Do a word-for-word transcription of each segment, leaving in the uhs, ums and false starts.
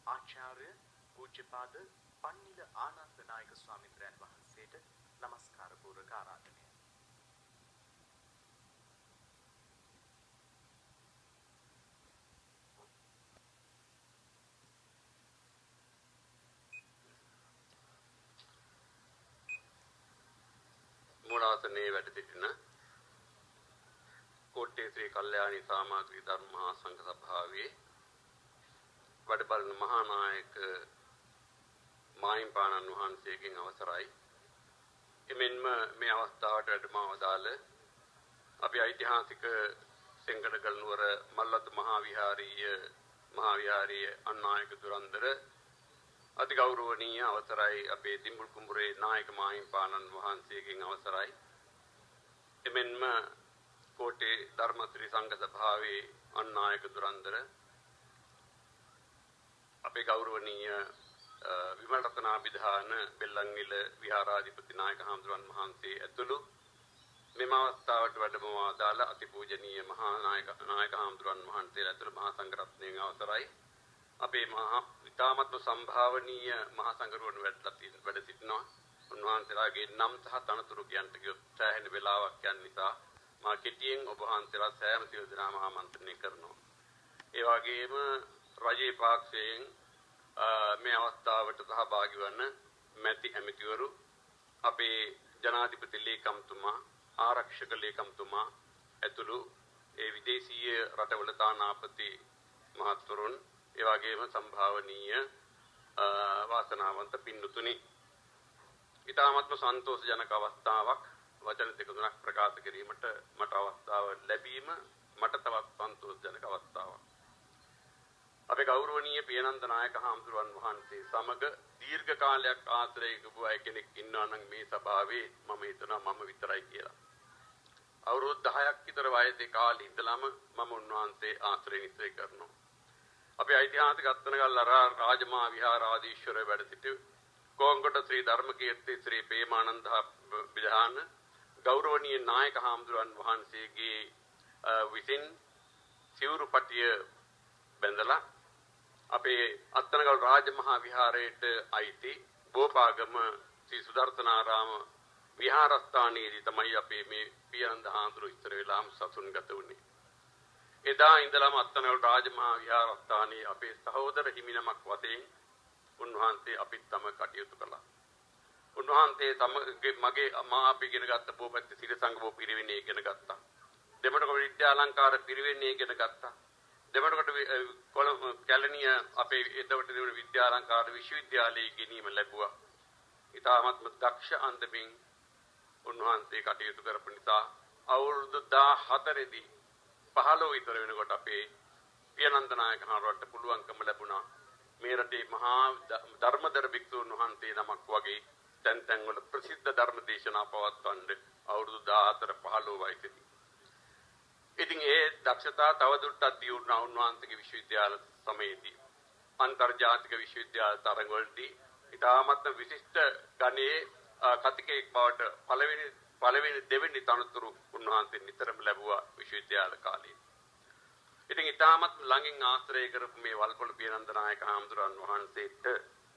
ආචාර්ය පූජ්‍යපාද පන්නිල ආනන්ද නායක ස්වාමීන් වහන්සේට নমස්කාර පූර්වක ආරාධනය. मूलासने වැඩ සිටින कोट्टे श्री कल्याणी सामग्री धर्म महासंघ सभाවේ වැඩ බලන මහා නායක මාහිම්පාණන් වහන්සේගෙන් අවසරයි. එමෙන්ම මේ අවස්ථාවට වැඩමවදාළ අපි ඓතිහාසික සෙංගඩගල් නුවර මල්ලත් මහා විහාරීය මහා විහාරීය අනායක දුරන්දර අති ගෞරවනීය අවසරයි අපේ දිඹුල් කුඹුරේ නායක මාහිම්පාණන් වහන්සේගෙන් අවසරයි. එමෙන්ම कोटे धर्मश्री संघ सभावे अन्नायक दुरंदर अपे गौरवनीय विमल रत्नाभिधान बेल्लंगिल विहाराधिपति नायक हामදුරන් වහන්සේ ඇතුළු මෙම අවස්ථාවට වැඩමවදාළ අතිපූජනීය මහා නායක නායක हामදුරන් වහන්සේලා ඇතුළු මහා සංඝ රත්නයෙන් අවසරයි. අපේ මහා ඉතාමත්ම සම්භාවනීය මහා සංඝරුවන් වැඩ සිටිනවා. උන්වහන්සේලාගේ නම් සහ තනතුරු කියන්ට කියොත් සෑහෙන වෙලාවක් යන නිසා මා කෙටියෙන් ඔබ වහන්සේලා සෑම සියලු දෙනාම ආමන්ත්‍රණය කරනවා. ඒ වගේම රජයේ පාක්ෂයෙන් මේ අවස්ථාවට සහභාගී වන මැති ඇමතිවරු අපේ ජනාධිපති ලේකම්තුමා ආරක්ෂක ලේකම්තුමා ඇතුළු ඒ විදේශීය රටවල තානාපති මහත්වරුන් ඒ වගේම සම්භාවනීය වාසනාවන්ත පින්තුනි ඉතාමත්ම සන්තෝෂජනක අවස්ථාවක් वचन දෙක තුනක් ප්‍රකාශ කිරීමට මට අවස්ථාව ලැබීම මට තවත් සන්තෝෂජනක අවස්ථාවක්. අපේ ගෞරවනීය පියනන්ද නායක හාමුදුරුවන් වහන්සේ සමග දීර්ඝ කාලයක් ආශ්‍රය ලැබුව අය කෙනෙක් ඉන්නවා නම් මේ සභාවේ මම හිතනවා මම විතරයි කියලා. අවුරුදු දහයක් විතර වයසේ කාලේ ඉඳලම මම උන්වහන්සේ ආශ්‍රය නිස්සේ කරනවා. අපේ ඓතිහාසික අත්නගල් රාජමහා විහාරාධීශවර වැඩ සිටි කොංගොඩ ශ්‍රී ධර්මකීර්ති ශ්‍රී ප්‍රේමානන්ද විධාන गौरवनीय नायक हामදුරන් වහන්සේගේ විසින් සිවුරු පටිය බැඳලා අපේ අත්තනගල් රාජමහා විහාරයට අයිති බෝපාගම ශ්‍රී සුදර්ශනාරාම විහාරස්ථානයේදී තමයි අපේ මේ පියනන්ද හාමුදුරුවෝ ඉතර වෙලාම සතුන්ගත වුණේ. එදා ඉඳලම අත්තනගල් රාජමහා විහාරස්ථානයේ අපේ සහෝදර හිමිනමක් වශයෙන් උන්වහන්සේ අපිත් තම කටයුතු කළා. උන්වහන්සේ තමගේ මගේ මා අපි ඉගෙන ගත්ත බෝපැත්ති සිරි සංඝ පිරිවෙනේ ඉගෙන ගත්තා. දෙමඩක විද්‍යාලංකාර පිරිවෙනේ ඉගෙන ගත්තා. දෙමඩකට කැලණිය අපේ එතකොට තිබුණ විද්‍යාලංකාර විශ්වවිද්‍යාලයේ ගෙනීම ලැබුවා. ඉතාමත්ම දක්ෂ අන්දමින් උන්වහන්සේ කටයුතු කරපු නිසා අවුරුදු දාහතර දී පහළොව විතර වෙනකොට අපේ පියනන්ද නායක හාමුදුරුවන්ට පුළුවන්කම ලැබුණා මේ රටේ මහා ධර්මදර භික්ෂුන් වහන්සේ නමක් වගේ තැන් තැන් වල ප්‍රසිද්ධ ධර්ම දේශනා පවත්වන්න අවුරුදු දාහතර පහළොව වයසේදී. ඉතින් ඒ දක්ෂතා තවදුරටත් දියුණුවා උන්වහන්සේගේ විශ්වවිද්‍යාල සමයේදී. අන්තර්ජාතික විශ්වවිද්‍යාල තරඟවලදී ඉතාමත් විශිෂ්ට ගණයේ කතිකෙක් බවට පළවෙනි පළවෙනි දෙවෙනි තනතුරු උන්වහන්සේ නිතරම ලැබුවා විශ්වවිද්‍යාල කාලේ. ඉතින් ඉතාමත් ළඟින් ආශ්‍රය කරපු මේ වල්පොළ පියනන්ද නායක හාමුදුරන් වහන්සේට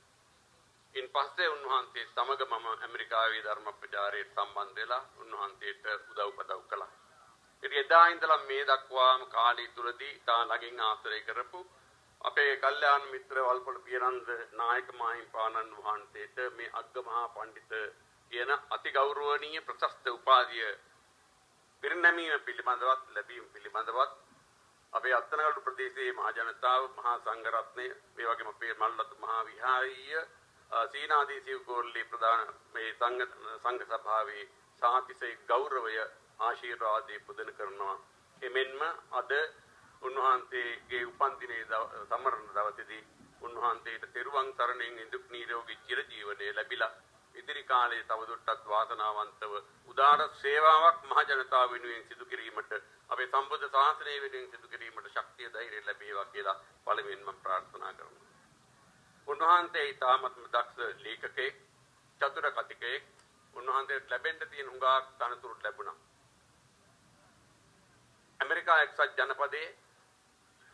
ඉන් පස්සේ උන්වහන්සේ සමග මම ඇමරිකාවේ ධර්ම ප්‍රචාරයට සම්බන්ධ වෙලා උන්වහන්සේට උදව් උපදව් කළා. ඉතින් එදා ඉඳලා මේ දක්වාම කාලය තුලදී තා ළඟින් ආශ්‍රය කරපු අපේ කල්යාණ මිත්‍ර වල්පොළ පියනන්ද නායක මාහිම්පාණන් වහන්සේට මේ අග්ගමහා පඬිත කියන අති ගෞරවනීය ප්‍රශස්ත උපාධිය පිරිනැමීම පිළිබඳවත් ලැබීම පිළිබඳවත් අපේ අත්තනගල්ලු ප්‍රදේශයේ මහ ජනතාව මහා සංඝ රත්නය මේ වගේම අපේ මල්ලත් මහා විහාරීය සීනාදීසිය කෝල්ලේ ප්‍රධාන මේ සංඝ සංඝ සභාවේ සාතිසේ ගෞරවය ආශිර්වාදයේ පුදන කරනවා. එමෙන්ම අද උන්වහන්සේගේ උපන් දිනේ සමරන දවසේදී උන්වහන්සේට තෙරුවන් සරණින් ඉදුක් නිරෝගී චිර ජීවනයේ ලැබිලා ඉදිරි කාලයේ තවදුරටත් වාසනාවන්තව උදාර සේවාවක් මහ ජනතාව වෙනුවෙන් සිදු කිරීමට අපේ සම්බුද්ධ ශාසනය වෙනුවෙන් සිදු කිරීමට ශක්තිය ධෛර්යය ලැබේවා කියලා පළමුවෙන්ම ප්‍රාර්ථනා කරනවා. උන්වහන්සේ ඊටාත්ම දක්ෂ ලේඛකයෙක්, චතුර කතිකයෙක්. උන්වහන්සේට ලැබෙන්න තියෙන හුඟක් තනතුරු ලැබුණා. ඇමරිකා එක්සත් ජනපදයේ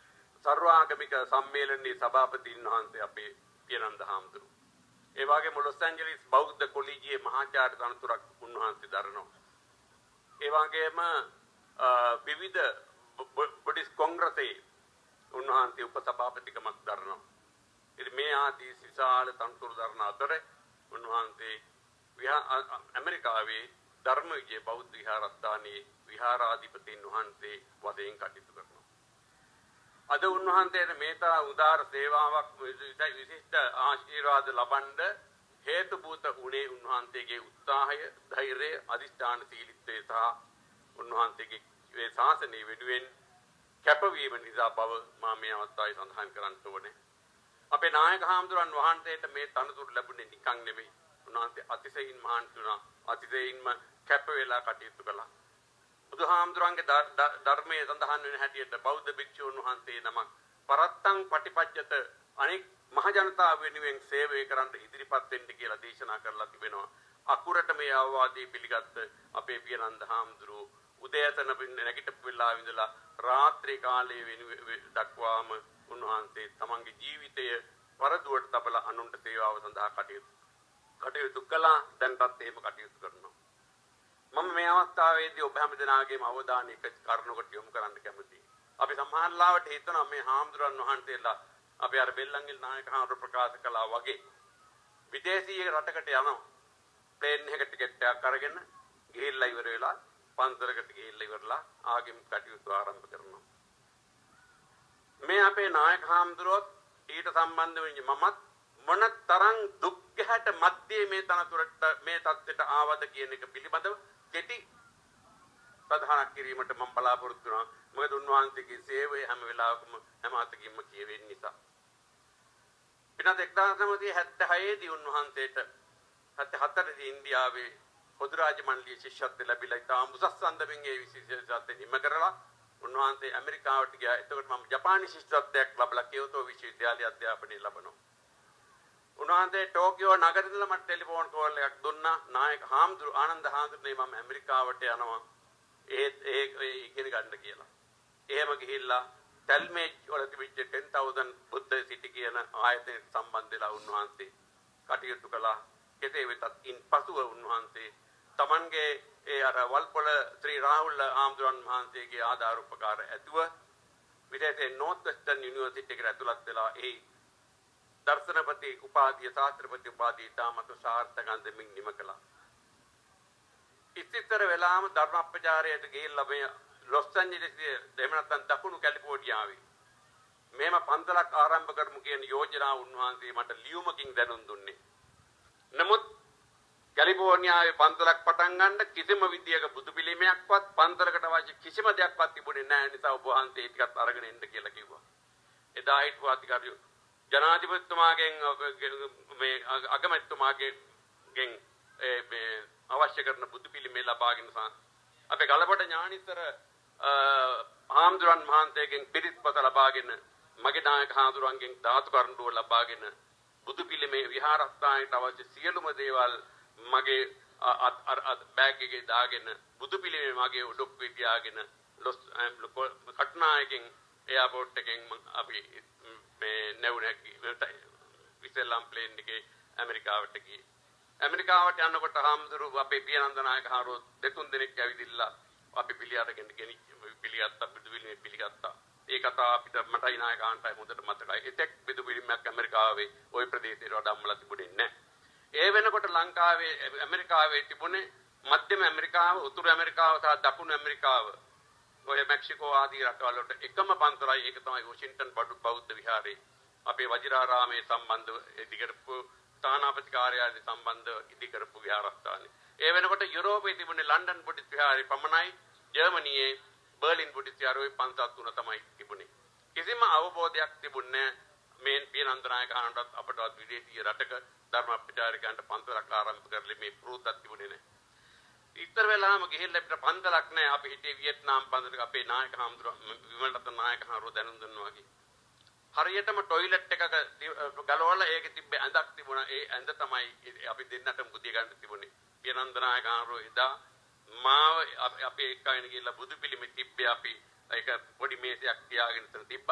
සර්වාගමික සම්මේලනයේ සභාපතින් වහන්සේ අපේ පියනන්ද හාමුදුරුවෝ. ඒ වගේම ලොස් ඇන්ජලිස් බෞද්ධ කොලීජියේ මහාචාර්ය තනතුරක් උන්වහන්සේ දරනවා. ඒ වගේම විවිධ බුද්දිස් කොංග්‍රසයේ උන්වහන්සේ උපසභාපතිකමක් දරනවා. ඉතින් මේ ආදී විශාල තනතුරු දරන අතර උන්වහන්සේ ඇමරිකාවේ ධර්ම විජය බෞද්ධ විහාරස්ථානයේ විහාරාධිපතින් වහන්සේ වශයෙන් කටයුතු කරනවා. අද උන්වහන්සේට මේතා උදාර සේවාවක් විශිෂ්ට ආශිර්වාද ලබන්න හේතුභූත වුණේ උන්වහන්සේගේ උත්සාහය, ධෛර්යය, අධිෂ්ඨාන සීලීත්වය සහ උන්වහන්සේගේ මේ ශාසනය වෙනුවෙන් කැපවීම නිසා බව මා මේ අවස්ථාවේ සඳහන් කරන්න ඕනේ. අපේ නායක හාමුදුරන් වහන්සේට මේ තනතුරු ලැබුණේ නිකන් නෙමෙයි. උන්වහන්සේ අතිශයින් මහන්සි වුණා. අතිශයින්ම කැප වෙලා කටයුතු කළා. බුදුහාමුදුරන්ගේ ධර්මයේ සඳහන් වෙන හැටියට බෞද්ධ භික්ෂුන් වහන්සේ නමක් පරත්තං පටිපජ්ජත අනෙක් මහ ජනතාව වෙනුවෙන් සේවය කරන්න ඉදිරිපත් වෙන්න කියලා දේශනා කරලා තිබෙනවා. අකුරට මේ අවවාදයේ පිළිගත්ත අපේ පියනන්ද හාමුදුරුවෝ උදෑසන නැගිටපු වෙලාවෙ ඉඳලා රාත්‍රී කාලයේ දක්වාම උන්වහන්සේ තමන්ගේ ජීවිතය පරදුවට තබලා අනුන්ට සේවාව සඳහා කටයුතු කටයුතු කළා. දැන්පත් එහෙම කටයුතු කරනවා. මම මේ අවස්ථාවේදී ඔබ හැම දෙනාගේම අවධානය එක කරුණකට යොමු කරන්න කැමතියි. අපි සමහරවිට හිතනවා මේ හාමුදුරන් වහන්සේලා අපි අර බෙල්ලන්ගිල් නායක හාමුදුරුවෝ ප්‍රකාශ කළා වගේ විදේශීය රටකට යනවා. ප්ලේන් එකකට ටිකට් එකක් අරගෙන ගිහිල්ලා ඉවර වෙලා පන්සලකට ගිහිල්ලා ඉවරලා ආගම කටයුතු ආරම්භ කරනවා. මේ අපේ නායක හාමුදුරුවෝ ඊට සම්බන්ධ වෙන්නේ මමත් මොන තරම් දුක් ගැහැට මැද්දේ මේ තනතුරට මේ தත්ත්වයට ආවද කියන එක පිළිබඳව කෙටි ප්‍රධාන කිරීමට මම බලාපොරොත්තු වෙනවා. මොකද උන්වහන්සේගේ සේවය හැම වෙලාවකම හැම අතකින්ම කියවෙන නිසා. පිනත් එක්දාස් නවසිය හැත්තෑ හය දී උන්වහන්සේට හැත්තෑ හතර දී ඉන්දියාවේ පොදු රාජ මණ්ඩලයේ ශිෂ්‍යත්වය ලැබිලා ඉතාම උසස් අන්දමින් ඒ විශේෂත්වය නිම කරලා උන්වහන්සේ ඇමරිකාවට ගියා. එතකොට මම ජපානි ශිෂ්‍යත්වයක් ලැබලා කියෝතෝ විශ්වවිද්‍යාලයේ අධ්‍යාපනය ලබනවා. උන්වහන්සේ ටෝකියෝ නගරේ ඉඳලා මට ටෙලිෆෝන් කෝල් එකක් දුන්නා. නායක හාමුදුරු ආනන්ද හාමුදුරුනේ මම ඇමරිකාවට යනවා. ඒ ඒ ඉගෙන ගන්න කියලා. එහෙම ගිහිල්ලා ටැල්මේජ් වල තිබිච්ච ten thousand බුද්ධ සිටි කියන ආයතනයට සම්බන්ධ වෙලා උන්වහන්සේ කටයුතු කළා. කෙසේ වෙතත් ඉන්පසුව උන්වහන්සේ තමන්ගේ ඒ අර වල්පොළ ශ්‍රී රාහුල හාමුදුරන් වහන්සේගේ ආධාර උපකාර ඇතුව විදේශේ නෝර්ත් වෙස්ටර්න් යුනිවර්සිටි එකට ඇතුළත් වෙලා ඒ දර්ශනපති උපාධිය ශාස්ත්‍රපති උපාධිය තාමත් සාර්ථක අන්දමින් නිම කළා. ඉතිතර වෙලාම ධර්මප්‍රචාරයට ගිහිල්ලා මේ ලොස් ඇන්ජලිස් එහෙම නැත්නම් දකුණු කැලිෆෝනියාවේ මේම පන්සලක් ආරම්භ කරමු කියන යෝජනාව උන්වහන්සේ මට ලියුමකින් දැනුම් දුන්නේ. නමුත් කැලිෆෝනියාවේ පන්සලක් පටන් ගන්න කිසිම විදියක බුදු පිළිමයක්වත් පන්සලකට අවශ්‍ය කිසිම දෙයක්වත් තිබුණේ නැහැ. නිසා ඔබ වහන්සේ ටිකක් අරගෙන එන්න කියලා කිව්වා. එදා හිටපු අධිකාරියෝ ජනාධිපතිතුමාගෙන් මේ අගමැතිතුමාගෙන් මේ අවශ්‍ය කරන බුදු පිළිමේ ලබාගෙන අපේ ගලපොට ඥානිතර ආම්දුරන් මහන්තේගෙන් පිරිත් පත ලබාගෙන මගේ නායක හාමුදුරන්ගෙන් ධාතු කරුණුව ලබාගෙන බුදු පිළිමේ විහාරස්ථානයට අවශ්‍ය සියලුම දේවල් මගේ අර බෑග් එකේ දාගෙන බුදු පිළිමේ මගේ උඩුක්කේ තියාගෙන ලොස් කට්නායකෙන් එයාපෝට් එකෙන් අපි මේ නැවුණක් විසෙල්ලම් ප්ලේන් එකේ ඇමරිකාවට ගියේ. ඇමරිකාවට යනකොට හාමුදුරු අපේ පියනන්ද නායක හාරෝ දෙතුන් දෙනෙක් ඇවිදිලා අපි පිළි අරගෙන ගෙනි පිළිගත්තා බුදු පිළිමේ පිළිගත්තා. ඒ කතාව අපිට මටයි නායකාන්ටයි හොඳට මතකයි. එතෙක් බුදු පිළිමයක් ඇමරිකාවේ ওই ප්‍රදේශයට වඩා අම්මලා තිබුණේ නැහැ. ඒ වෙනකොට ලංකාවේ ඇමරිකාවේ තිබුණේ මධ්‍යම ඇමරිකාව, උතුරු ඇමරිකාව සහ දකුණු ඇමරිකාව. ඔය මෙක්සිකෝ ආදී රටවල් වලට එකම පන්සලයි. ඒක තමයි වොෂින්ටන් බෞද්ධ විහාරේ. අපේ වජිරාරාමයේ සම්බන්ධව ඉදිකරපු තානාපති කාර්යාලය සම්බන්ධව ඉදිකරපු විහාරස්ථානයි. ඒ වෙනකොට යුරෝපයේ තිබුණේ ලන්ඩන් බුද්ධ විහාරේ පමණයි. ජර්මනියේ බර්ලින් බුද්ධ විහාරේ පන්සල් තුන තමයි තිබුණේ. කිසිම අවබෝධයක් තිබුණේ මේ පියනන්ද නායක ආනන්දත් අපටවත් විදේශීය රටක ධර්මප්‍රචාරකයන්ට පන්සලක් ආරම්භ කරලා මේ පුරුද්දක් තිබුණේ නැහැ. ඉතර වෙලාම ගිහිල්ලා අපිට පන්සලක් නැහැ. අපි හිටියේ වියට්නාම් පන්සලක අපේ නායක හාමුදුරුවෝ විමලරත්න නායක හාමුදුරුවෝ දැනුම් දුන්නා වගේ. හරියටම টয়ලට් එකක ගලවලා ඒකේ තිබ්බ ඇඳක් තිබුණා. ඒ ඇඳ තමයි අපි දෙන්නටම බුදිය ගන්න තිබුණේ. පියනන්ද නායක හාමුදුරුවෝ එදා මාව අපේ එක්කගෙන ගිහිල්ලා බුදු පිළිමෙ තිබ්බේ අපි ඒක පොඩි මේසයක් තියාගෙන ඉතන තිබ්බා.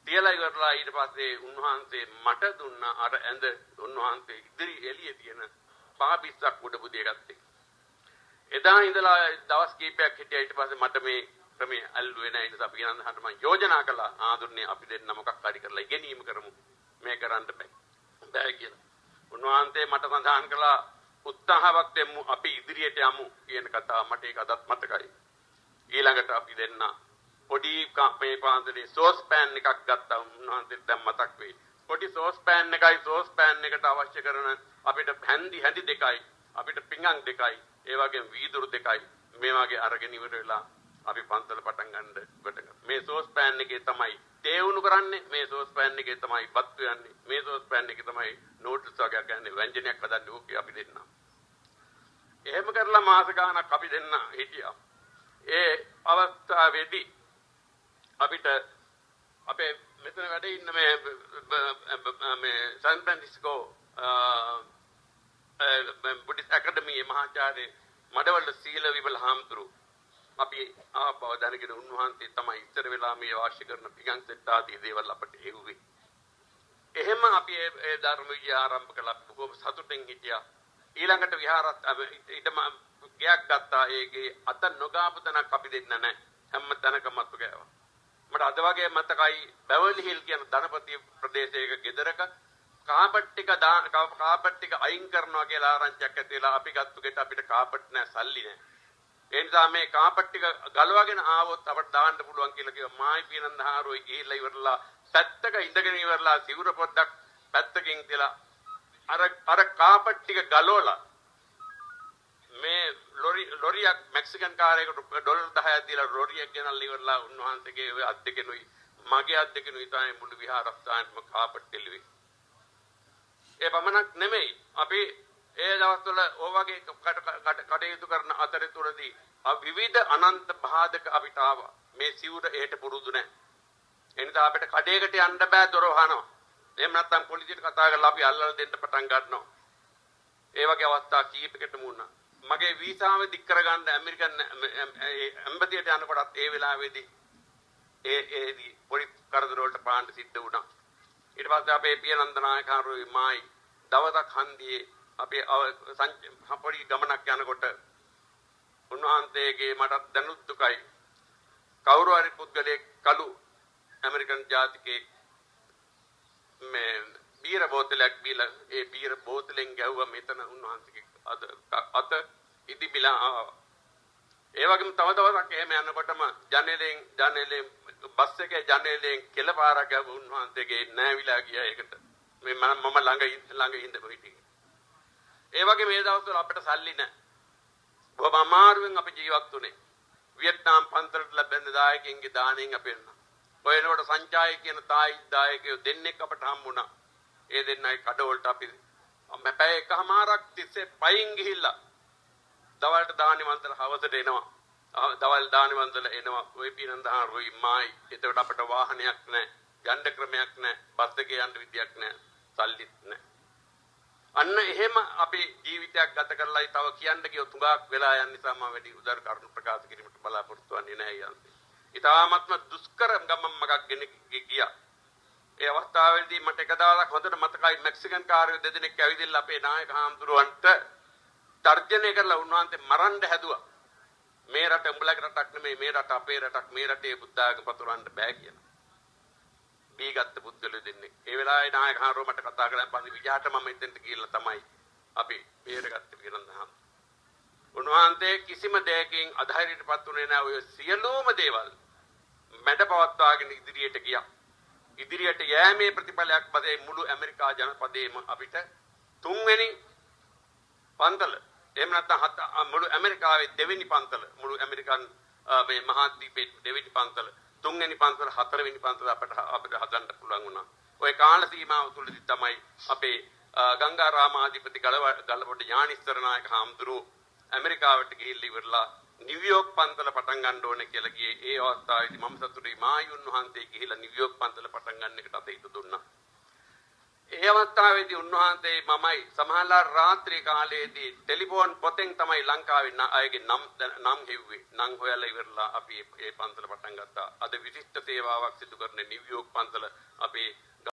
තියලා ඉවරලා ඊට පස්සේ උන්වහන්සේ මට දුන්න අර ඇඳ උන්වහන්සේ ඉදිරි එළියේ තියෙන පාපිස්සක් උඩ බුදිය ගත්තේ. එදා ඉඳලා දවස් කීපයක් හිටියා. ඊට පස්සේ මට මේ ක්‍රමයේ අල්ලුවේ නැහැ. ඒ නිසා අපි කියනහට මම යෝජනා කළා ආඳුන්නේ අපි දෙන්න මොකක් හරි කරලා ඉගෙනීම කරමු. මේ කරන්න බෑ. බෑ කියලා. උන්වහන්සේ මට සඳහන් කළා උත්සාහයක් දෙමු අපි ඉදිරියට යමු කියන කතාව මට ඒක අදත් මතකයි. ඊළඟට අපි දෙන්න පොඩි මේ පාන්දරේ සෝස් පෑන් එකක් ගත්තා. උන්වහන්සේට දැන් මතක් වෙයි. පොඩි සෝස් පෑන් එකයි සෝස් පෑන් එකට අවශ්‍ය කරන අපිට හැන්දි හැන්දි දෙකයි අපිට පිඟන් දෙකයි ඒ වගේම වීදුරු දෙකයි මේ වගේ අරගෙන ඉවර වෙලා අපි පන්සල පටන් ගන්න කොට මේ සෝස් පෑන් එකේ තමයි තේ උණු කරන්නේ මේ සෝස් පෑන් එකේ තමයි බත් යන්නේ මේ සෝස් පෑන් එකේ තමයි නූඩ්ල්ස් වගේ ගන්න ව්‍යංජනයක් හදන්නේ ඕකේ අපි දෙන්න. එහෙම කරලා මාස ගාණක් අපි දෙන්න හිටියා. ඒ අවස්ථාවේදී අපිට අපේ මෙතන වැඩ ඉන්න මේ මේ සෑන් ෆ්‍රැන්සිස්කෝ බුද්දිස්ට් ඇකඩමියේ මහාචාර්ය මඩවල සීල විමල හාමුදුරු අපි ආපව දැනගෙන උන්වහන්සේ තමයි ඉස්සර වෙලා මේ අවශ්‍ය කරන පිඟන් සෙට් ආදී දේවල් අපට එව්වේ. එහෙම අපි ඒ ධර්ම විද්‍යාව ආරම්භ කළා. බොහොම සතුටින් හිටියා. ඊළඟට විහාරත් ඊටම ගයක් ගත්තා. ඒකේ අත නොගාපු තැනක් අපි දෙන්න නැහැ. හැම තැනකම අතු ගෑවා. මට අද වගේ මතකයි බැවර්ලි හිල් කියන ධනපති ප්‍රදේශයක ගෙදරක කාපට් ටික කාපට් ටික අයින් කරනවා කියලා ආරංචියක් ඇති වෙලා අපි ගත්තු ගෙට අපිට කාපට් නැහැ සල්ලි නැහැ. ඒ නිසා මේ කාපට් ටික ගලවගෙන ආවොත් අපිට දාන්න පුළුවන් කියලා කිව්වා. මායි පිනන්ද හාරුයි ගිහිල්ලා ඉවරලා පැත්තක ඉඳගෙන ඉවරලා සිවුර පොඩ්ඩක් පැත්තකින් තියලා අර අර කාපට් ටික ගලවලා මේ ලොරි ලොරියක් මෙක්සිකන් කාරයකට ඩොලර් දහයක් දීලා ලොරියක් ගෙනල්ලා ඉවරලා උන්වහන්සේගේ ඔය අත් දෙකෙනුයි මගේ අත් දෙකෙනුයි තමයි මුළු විහාරස්ථානෙම කාපට් දෙලුවේ. ඒ පමණක් නෙමෙයි අපි ඒ දවස්වල ඕ වගේ කටයුතු කරන අතරතුරදී විවිධ අනන්ත බාධක අපිට ආවා. මේ සිවුර එහෙට පුරුදු නැහැ. එනිසා අපිට කඩේකට යන්න බෑ දොර වහනවා. එහෙම නැත්නම් පොලිසියට කතා කරලා අපි අල්ලලා දෙන්න පටන් ගන්නවා. ඒ වගේ අවස්ථා කීපයකටම වුණා. මගේ වීසාව දික් කරගන්න ඇමරිකන් එම්බසියට යනකොටත් ඒ වෙලාවේදී ඒ ඒදී පොලිස් කරදර වලට පාන්න සිද්ධ වුණා. ඊට පස්සේ අපේ පියනන්ද නායකහරුයි මායි දවසක් හන්දියේ අපේ පොඩි ගමනක් යනකොට උන්වහන්සේගේ මට දැනුත් දුකයි. කවුරු හරි පුද්ගලයෙක් කළු ඇමරිකන් ජාතිකයෙක් මේ බීර බෝතලයක් බීලා ඒ බීර බෝතලෙන් ගැහුවා මෙතන උන්වහන්සේගේ අත අත ඉදිබිලා ආවා. ඒ වගේම තව දවසක් එහෙම යනකොටම ජනේලෙන් ජනේලෙන් බස් එකේ ජනේලෙන් කෙළපාරක් ගැහුව උන්වහන්සේගේ නැවිලා ගියා ඒකට. මේ මම ළඟ ළඟ ඉඳපු හිටියේ. ඒ වගේ මේ දවස්වල අපිට සල්ලි නැහැ. බොහොම අමාරුවෙන් අපි ජීවත් වුණේ. වියට්නාම් පන්සලට ලැබෙන දායකයන්ගේ දාණයෙන් අපි එන්න. ඔය එනකොට සංචායක කියන තායි දායකයෝ දෙන්නෙක් අපට හම්බුණා. ඒ දෙන්නයි කඩවලට අපි මැපෑ එකමාරක් තිස්සේ පයින් ගිහිල්ලා දවල්ට දානි වන්දන හවසට එනවා. දවල් දානි වන්දන එනවා. ඔය පිනන්දහා රොයි මායි. එතකොට අපට වාහනයක් නැහැ. යන්න ක්‍රමයක් නැහැ. බස් එකේ යන්න විදියක් නැහැ. සල්ලිත් නැහැ. අන්න එහෙම අපි ජීවිතයක් ගත කරලා තව කියන්න ගියොත් තුඟක් වෙලා යන නිසා මම වැඩි උදාර කරුණු ප්‍රකාශ කිරීමට බලාපොරොත්තු වෙන්නේ නැහැ යන්නේ. ඊටාත්ම දුෂ්කර ගමන් මගක් ගෙන ගියා. ඒ අවස්ථාවේදී මට එක දවසක් හොඳට මතකයි මෙක්සිකන් කාර්යෝ දෙදෙනෙක් ඇවිදilla අපේ නායක හාමුදුරුවන්ට තර්ජනය කරලා උන්වහන්සේ මරන්න හැදුවා. මේ රට උඹලගේ රටක් නෙමෙයි මේ රට අපේ රටක් මේ රටේ බුද්ධාගම පතුරවන්න බෑ කියලා. බීගත් බුද්ධලු දෙන්නේ. ඒ වෙලාවේ නායක හාමුදුරුවෝ මට කතා කරලා පස්සේ විජාට මම එතෙන්ට ගිහිල්ලා තමයි අපි බේරගත්තේ පිරන්දහම්. උන්වහන්සේ කිසිම දෙයකින් අධෛර්යයටපත් උනේ නැහැ. ඔය සියලුම දේවල් මැඩපවත්වාගෙන ඉදිරියට ගියා. ඉදිරියට යෑමේ ප්‍රතිඵලයක් වශයෙන් මුළු ඇමරිකා ජනපදයේම අපිට තුන්වෙනි පන්තල එහෙම නැත්නම් මුළු ඇමරිකාවේ දෙවෙනි පන්තල මුළු ඇමරිකන් මේ මහද්වීපයේ දෙවෙනි පන්තල තුන්වෙනි පන්තල හතරවෙනි පන්තල අපිට අපිට හදන්න පුළුවන් වුණා. ওই කාල සීමාව තුළදී තමයි අපේ ගංගාරාමාධිපති ගලපොඩ ඥානිස්තර නායක හාමුදුරුවෝ ඇමරිකාවට ගිහිල්ලා ඉවරලා නිව්යෝක් පන්තල පටන් ගන්න ඕනේ කියලා ගියේ. ඒ අවස්ථාවේදී මම සතුටුයි මායුන් වහන්සේ ගිහිල්ලා නිව්යෝක් පන්තල පටන් ගන්න එකට අත ඉද දුන්නා. ඒ අවස්ථාවේදී උන්වහන්සේ මමයි සමහරලා රාත්‍රී කාලයේදී ටෙලිෆෝන් පොතෙන් තමයි ලංකාවේ අයගේ නම් නම් හෙව්වේ. නම් හොයලා ඉවරලා අපි මේ පන්සල පටන් ගත්තා. අද විශිෂ්ට සේවාවක් සිදු කරන නිව්යෝක් පන්සල අපේ